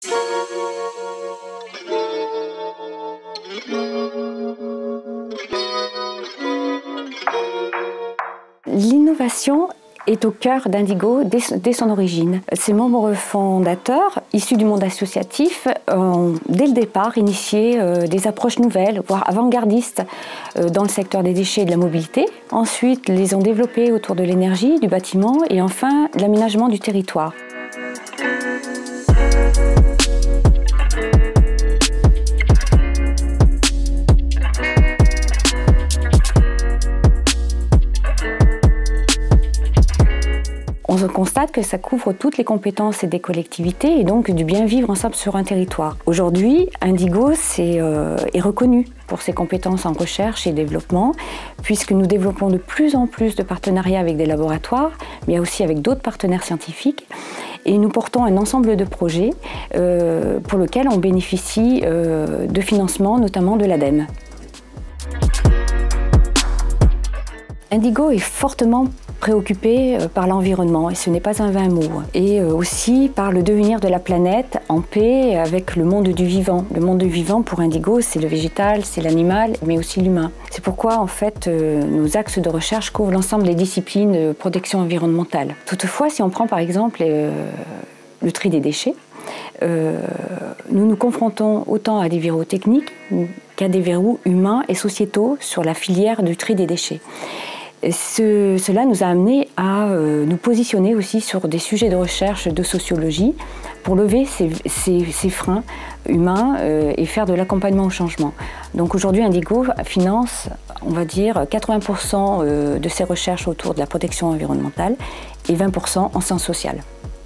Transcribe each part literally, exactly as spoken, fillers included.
L'innovation est au cœur d'Indigo dès, dès son origine. Ses membres fondateurs, issus du monde associatif, ont dès le départ initié euh, des approches nouvelles, voire avant-gardistes, euh, dans le secteur des déchets et de la mobilité. Ensuite, les ont développés autour de l'énergie, du bâtiment et enfin l'aménagement du territoire. On constate que ça couvre toutes les compétences des collectivités et donc du bien vivre ensemble sur un territoire. Aujourd'hui, Indigo est, euh, est reconnu pour ses compétences en recherche et développement, puisque nous développons de plus en plus de partenariats avec des laboratoires, mais aussi avec d'autres partenaires scientifiques. Et nous portons un ensemble de projets euh, pour lesquels on bénéficie euh, de financement, notamment de l'ADEME. Indigo est fortement préoccupé par l'environnement, et ce n'est pas un vain mot, et aussi par le devenir de la planète en paix avec le monde du vivant. Le monde du vivant pour Indigo, c'est le végétal, c'est l'animal, mais aussi l'humain. C'est pourquoi en fait nos axes de recherche couvrent l'ensemble des disciplines de protection environnementale. Toutefois, si on prend par exemple euh, le tri des déchets, euh, nous nous confrontons autant à des verrous techniques qu'à des verrous humains et sociétaux sur la filière du tri des déchets. Ce, cela nous a amené à euh, nous positionner aussi sur des sujets de recherche de sociologie pour lever ces, ces, ces freins humains euh, et faire de l'accompagnement au changement. Donc aujourd'hui, Indigo finance, on va dire, quatre-vingts pour cent de ses recherches autour de la protection environnementale et vingt pour cent en sciences sociales.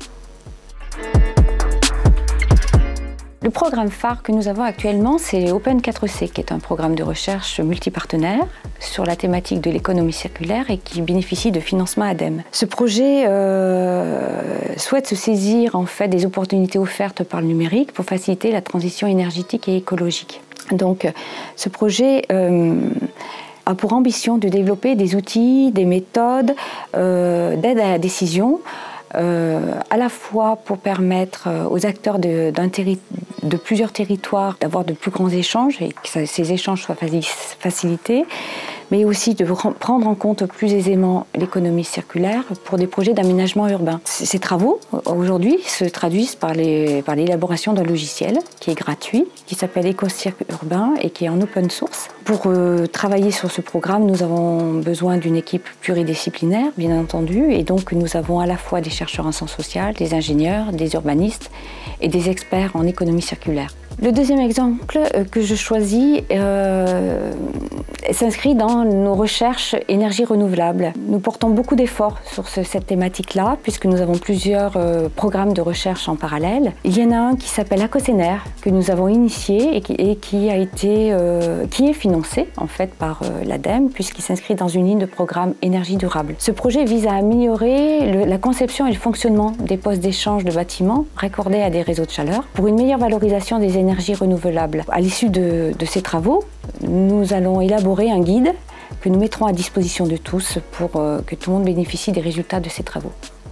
Le programme phare que nous avons actuellement, c'est Open quatre C, qui est un programme de recherche multipartenaire sur la thématique de l'économie circulaire et qui bénéficie de financement ADEME. Ce projet euh, souhaite se saisir en fait des opportunités offertes par le numérique pour faciliter la transition énergétique et écologique. Donc, ce projet euh, a pour ambition de développer des outils, des méthodes euh, d'aide à la décision, Euh, à la fois pour permettre aux acteurs de, d'un terri- de plusieurs territoires d'avoir de plus grands échanges et que ça, ces échanges soient facilités, mais aussi de prendre en compte plus aisément l'économie circulaire pour des projets d'aménagement urbain. Ces travaux, aujourd'hui, se traduisent par, les, par l'élaboration d'un logiciel qui est gratuit, qui s'appelle EcoCirc Urbain et qui est en open source. Pour euh, travailler sur ce programme, nous avons besoin d'une équipe pluridisciplinaire, bien entendu, et donc nous avons à la fois des chercheurs en sciences sociales, des ingénieurs, des urbanistes et des experts en économie circulaire. Le deuxième exemple que je choisis euh, s'inscrit dans nos recherches énergie renouvelable. Nous portons beaucoup d'efforts sur ce, cette thématique-là, puisque nous avons plusieurs euh, programmes de recherche en parallèle. Il y en a un qui s'appelle ACOSENER, que nous avons initié et qui, et qui a été, euh, qui est financé en fait par euh, l'ADEME, puisqu'il s'inscrit dans une ligne de programme énergie durable. Ce projet vise à améliorer le, la conception et le fonctionnement des postes d'échange de bâtiments raccordés à des réseaux de chaleur pour une meilleure valorisation des énergies renouvelables. À l'issue de, de ces travaux, nous allons élaborer un guide que nous mettrons à disposition de tous pour euh, que tout le monde bénéficie des résultats de ces travaux.